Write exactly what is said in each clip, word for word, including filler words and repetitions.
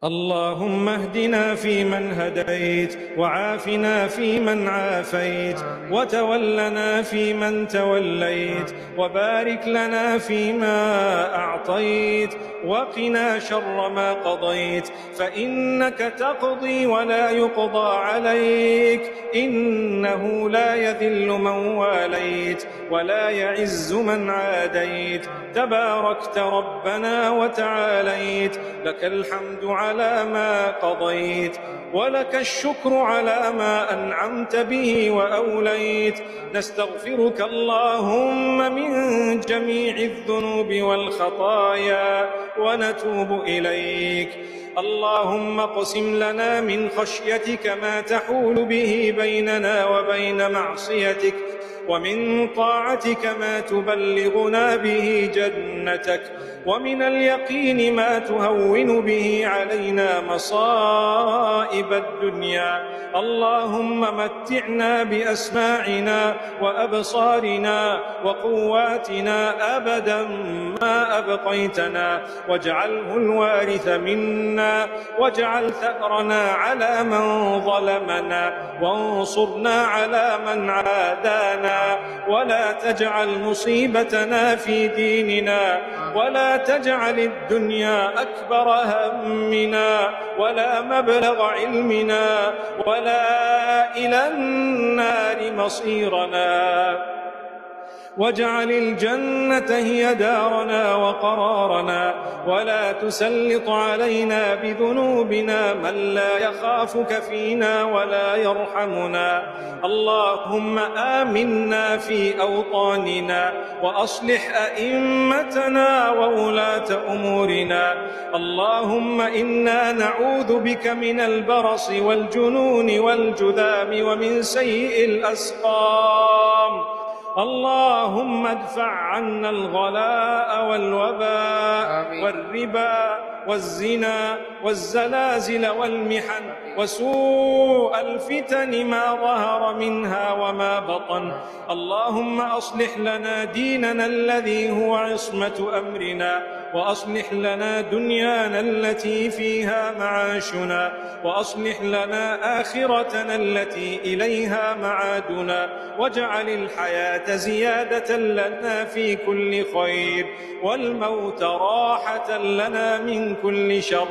اللهم اهدنا فيمن هديت، وعافنا فيمن عافيت، وتولنا فيمن توليت، وبارك لنا فيما أعطيت، وقنا شر ما قضيت، فإنك تقضي ولا يقضى عليك، إنه لا يذل من واليت ولا يعز من عاديت، تباركت ربنا وتعاليت، لك الحمد على ما قضيت، ولك الشكر على ما أنعمت به وأوليت. نستغفرك اللهم من جميع الذنوب والخطايا ونتوب إليك. اللهم اقسم لنا من خشيتك ما تحول به بيننا وبين معصيتك، ومن طاعتك ما تبلغنا به جنتك، ومن اليقين ما تهون به علينا مصائب الدنيا. اللهم متعنا بأسماعنا وأبصارنا وقواتنا أبدا ما أبقيتنا، واجعله الوارث منا، واجعل ثأرنا على من ظلمنا، وانصرنا على من عادانا، ولا تجعل مصيبتنا في ديننا، ولا تجعل الدنيا أكبر همنا ولا مبلغ علمنا ولا إلى النار مصيرنا، واجعل الجنة هي دارنا وقرارنا، ولا تسلط علينا بذنوبنا من لا يخافك فينا ولا يرحمنا. اللهم آمنا في أوطاننا، وأصلح أئمتنا وولاة أمورنا. اللهم إنا نعوذ بك من البرص والجنون والجذام ومن سيء الأسقام. اللهم ادفع عنا الغلاء والوباء والربا والزنا والزلازل والمحن وسوء الفتن ما ظهر منها وما بطن. اللهم أصلح لنا ديننا الذي هو عصمة أمرنا، وأصلح لنا دنيانا التي فيها معاشنا، وأصلح لنا آخرتنا التي إليها معادنا، واجعل الحياة زيادة لنا في كل خير، والموت راحة لنا من كل شر.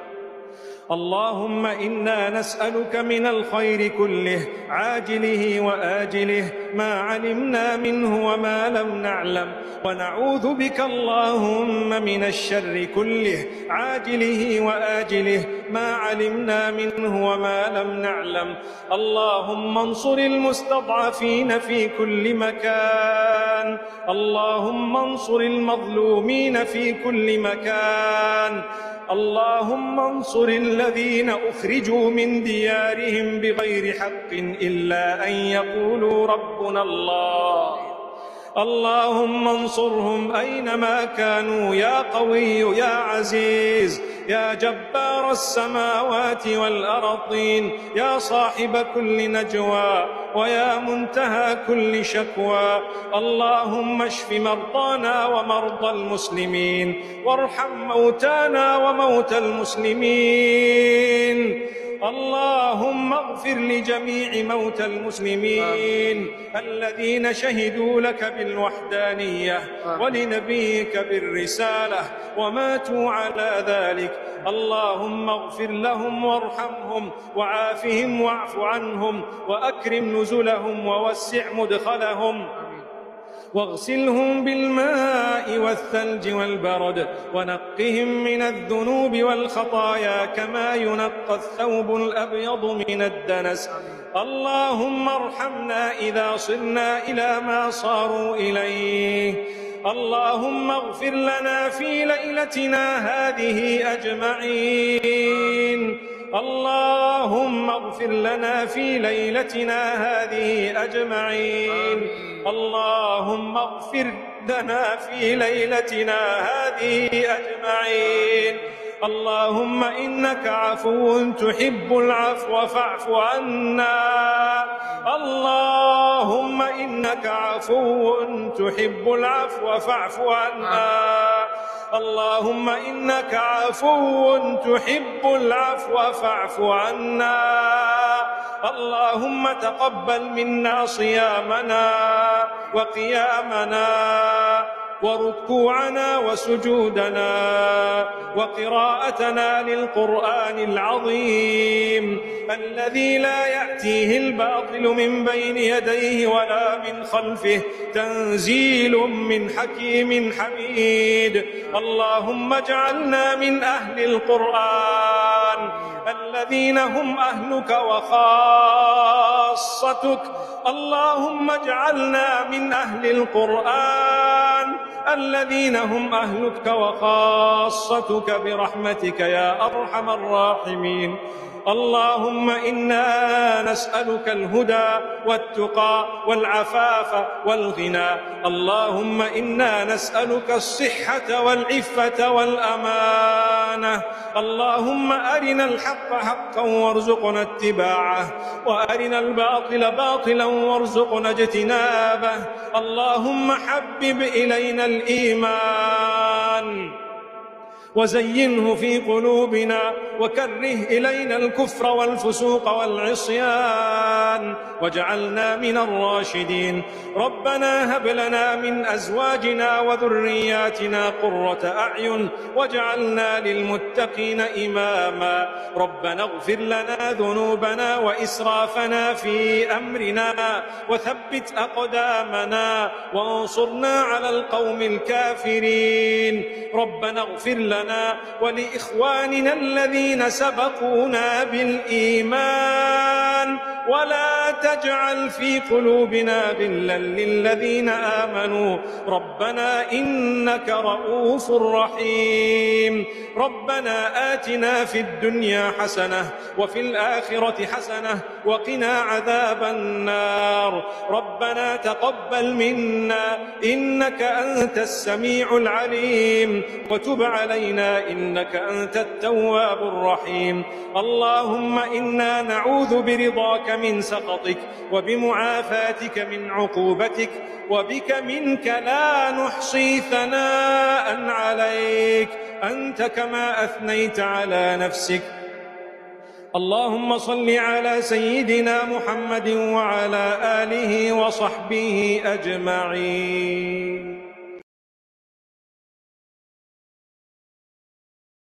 اللهم إنا نسألك من الخير كله عاجله وآجله ما علمنا منه وما لم نعلم، ونعوذ بك اللهم من الشر كله عاجله وآجله ما علمنا منه وما لم نعلم. اللهم انصر المستضعفين في كل مكان، اللهم انصر المظلومين في كل مكان. اللهم انصر الذين أخرجوا من ديارهم بغير حق إلا أن يقولوا ربنا الله. اللهم انصرهم أينما كانوا يا قوي يا عزيز يا جبار السماوات والأرضين، يا صاحب كل نجوى ويا منتهى كل شكوى. اللهم اشف مرضانا ومرضى المسلمين، وارحم موتانا وموتى المسلمين. اللهم اغفر لجميع موتى المسلمين الذين شهدوا لك بالوحدانية ولنبيك بالرسالة وماتوا على ذلك. اللهم اغفر لهم وارحمهم وعافهم واعف عنهم وأكرم نزلهم ووسع مدخلهم، واغسلهم بالماء والثلج والبرد، ونقهم من الذنوب والخطايا كما ينقى الثوب الأبيض من الدنس. اللهم ارحمنا إذا صرنا إلى ما صاروا إليه. اللهم اغفر لنا في ليلتنا هذه أجمعين. اللهم اغفر لنا في ليلتنا هذه أجمعين. اللهم اغفر لنا في ليلتنا هذه أجمعين. اللهم إنك عفو تحب العفو فاعف عنا. اللهم إنك عفو تحب العفو فاعف عنا. اللهم إنك عفو تحب العفو فاعف عنا. اللهم تقبل منا صيامنا وقيامنا وركوعنا وسجودنا وقراءتنا للقرآن العظيم الذي لا يأتيه الباطل من بين يديه ولا من خلفه، تنزيل من حكيم حميد. اللهم اجعلنا من أهل القرآن الذين هم أهلك وخاصتك. اللهم اجعلنا من أهل القرآن الذين هم أهلك وخاصتك برحمتك يا أرحم الراحمين. اللهم إنا نسألك الهدى والتقى والعفاف والغنى. اللهم إنا نسألك الصحة والعفة والأمانة. اللهم أرنا الحق حقا وارزقنا اتباعه، وأرنا الباطل باطلا وارزقنا اجتنابه. اللهم حبب إلينا الإيمان وزينه في قلوبنا، وكره إلينا الكفر والفسوق والعصيان، واجعلنا من الراشدين. ربنا هب لنا من أزواجنا وذرياتنا قرة أعين واجعلنا للمتقين إماما. ربنا اغفر لنا ذنوبنا وإسرافنا في أمرنا وثبت أقدامنا وانصرنا على القوم الكافرين. ربنا اغفر لنا ولإخواننا الذين سبقونا بالإيمان ولا تجعل في قلوبنا غلا للذين آمنوا ربنا إنك رؤوف رحيم. ربنا آتنا في الدنيا حسنة وفي الآخرة حسنة وقنا عذاب النار. ربنا تقبل منا إنك أنت السميع العليم، وتب علينا إنك أنت التواب الرحيم. اللهم إنا نعوذ برضاك من سخطك وبمعافاتك من عقوبتك، وبك منك لا نحصي ثناء عليك أنت كما أثنيت على نفسك. اللهم صل على سيدنا محمد وعلى آله وصحبه أجمعين.